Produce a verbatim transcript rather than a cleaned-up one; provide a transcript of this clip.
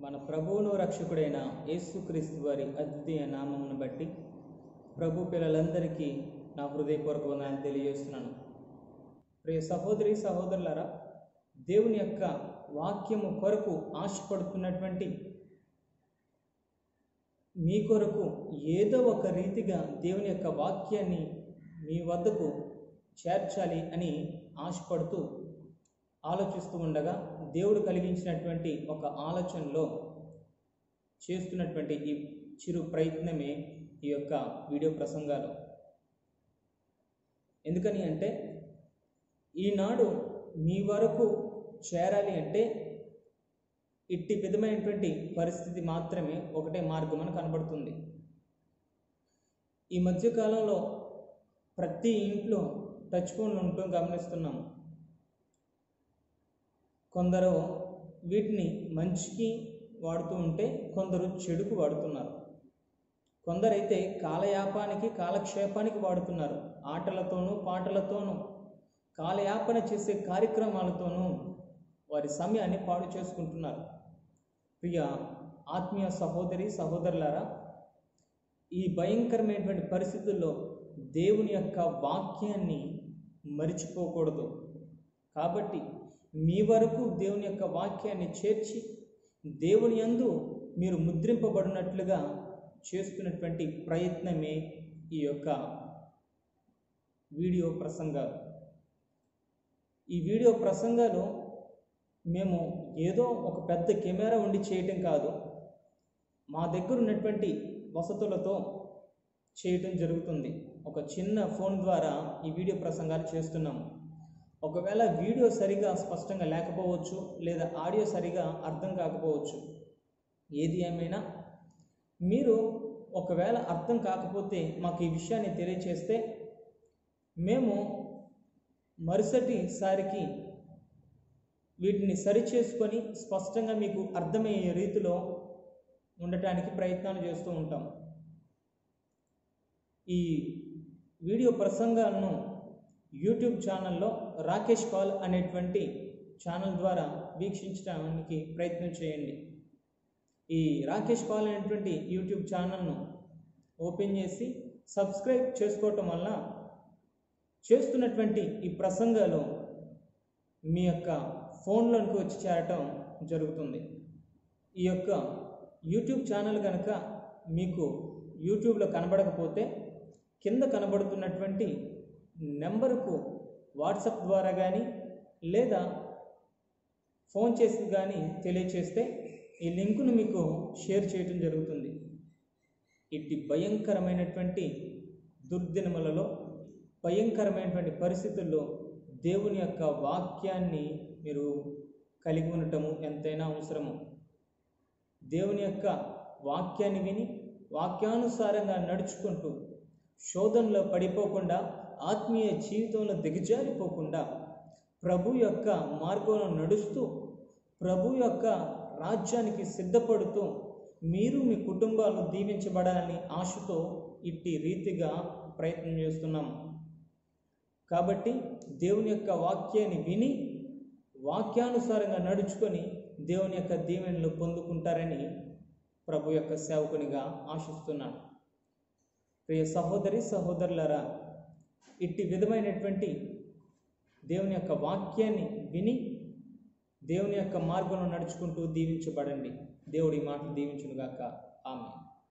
మన ప్రభువును రక్షకుడైన యేసుక్రీస్తు వారి అద్వితీయ నామమును బట్టి ప్రభు పిల్లలందరికీ నా హృదయపూర్వక వందనాలు తెలియజేస్తున్నాను. ప్రియ సహోదరి సహోదరులారా, దేవుని యొక్క వాక్యము కొరకు ఆశపడుతున్నటువంటి మీ కొరకు ఏదో ఒక రీతిగా దేవుని యొక్క వాక్యాన్ని మీ వద్దకు చేర్చాలి అని ఆశపడుతూ ఆలోచిస్తూ ఉండగా దేవుడు కలిగించినటువంటి ఒక ఆలోచనలో చేస్తున్నటువంటి ఈ చిరు ప్రయత్నమే ఈ యొక్క వీడియో ప్రసంగాలు. ఎందుకని అంటే ఈనాడు మీ వరకు చేరాలి అంటే ఇట్టి విధమైనటువంటి పరిస్థితి మాత్రమే ఒకటే మార్గం అని కనబడుతుంది. ఈ మధ్యకాలంలో ప్రతి ఇంట్లో టచ్ ఫోన్లు ఉండటం గమనిస్తున్నాము. కొందరు వీటిని మంచికి వాడుతూ ఉంటే కొందరు చెడుకు వాడుతున్నారు. కొందరైతే కాలయాపానికి కాలక్షేపానికి వాడుతున్నారు. ఆటలతోనూ పాటలతోనూ కాలయాపన చేసే కార్యక్రమాలతోనూ వారి సమయాన్ని పాడు చేసుకుంటున్నారు. ప్రియ ఆత్మీయ సహోదరి సహోదరులారా, ఈ భయంకరమైనటువంటి పరిస్థితుల్లో దేవుని యొక్క వాక్యాన్ని మరిచిపోకూడదు. కాబట్టి మీ వరకు దేవుని యొక్క వాక్యాన్ని చేర్చి దేవుని యందు మీరు ముద్రింపబడినట్లుగా చేస్తున్నటువంటి ప్రయత్నమే ఈ యొక్క వీడియో ప్రసంగాలు. ఈ వీడియో ప్రసంగాలు మేము ఏదో ఒక పెద్ద కెమెరా ఉండి చేయటం కాదు, మా దగ్గర ఉన్నటువంటి వసతులతో చేయటం జరుగుతుంది. ఒక చిన్న ఫోన్ ద్వారా ఈ వీడియో ప్రసంగాలు చేస్తున్నాము. ఒకవేళ వీడియో సరిగా స్పష్టంగా లేకపోవచ్చు, లేదా ఆడియో సరిగా అర్థం కాకపోవచ్చు. ఏది ఏమైనా మీరు ఒకవేళ అర్థం కాకపోతే మాకు ఈ విషయాన్ని తెలియచేస్తే మేము మరుసటిసారికి వీటిని సరిచేసుకొని స్పష్టంగా మీకు అర్థమయ్యే రీతిలో ఉండటానికి ప్రయత్నాలు చేస్తూ ఉంటాం. ఈ వీడియో ప్రసంగాలను యూట్యూబ్ ఛానల్లో రాకేష్ పాల్ అనేటువంటి ఛానల్ ద్వారా వీక్షించడానికి ప్రయత్నం చేయండి. ఈ రాకేష్ పాల్ అనేటువంటి యూట్యూబ్ ఛానల్ను ఓపెన్ చేసి సబ్స్క్రైబ్ చేసుకోవటం వల్ల చేస్తున్నటువంటి ఈ ప్రసంగాలు మీ యొక్క ఫోన్లోనికి వచ్చి చేరటం జరుగుతుంది. ఈ యొక్క యూట్యూబ్ ఛానల్ కనుక మీకు యూట్యూబ్లో కనబడకపోతే కింద కనబడుతున్నటువంటి నెంబరుకు వాట్సాప్ ద్వారా కానీ లేదా ఫోన్ చేసి కానీ తెలియచేస్తే ఈ లింకును మీకు షేర్ చేయటం జరుగుతుంది. ఇట్టి భయంకరమైనటువంటి దుర్దినములలో భయంకరమైనటువంటి పరిస్థితుల్లో దేవుని యొక్క వాక్యాన్ని మీరు కలిగి ఉండటము ఎంతైనా అవసరము. దేవుని యొక్క వాక్యాన్ని విని వాక్యానుసారంగా నడుచుకుంటూ శోధనలో పడిపోకుండా, ఆత్మీయ జీవితంలో దిగజారిపోకుండా ప్రభు యొక్క మార్గంలో నడుస్తూ ప్రభు యొక్క రాజ్యానికి సిద్ధపడుతూ మీరు మీ కుటుంబాలు దీవించబడాలని ఆశతో ఇట్టి రీతిగా ప్రయత్నం చేస్తున్నాము. కాబట్టి దేవుని యొక్క వాక్యాన్ని విని వాక్యానుసారంగా నడుచుకొని దేవుని యొక్క దీవెనలు పొందుకుంటారని ప్రభు యొక్క సేవకునిగా ఆశిస్తున్నాను. ప్రియ సహోదరి సహోదరులారా, ఇట్టి విధమైనటువంటి దేవుని యొక్క వాక్యాన్ని విని దేవుని యొక్క మార్గంలో నడుచుకుంటూ దీవించబడండి. దేవుడి మాటలు దీవించునుగాక. ఆమేన్.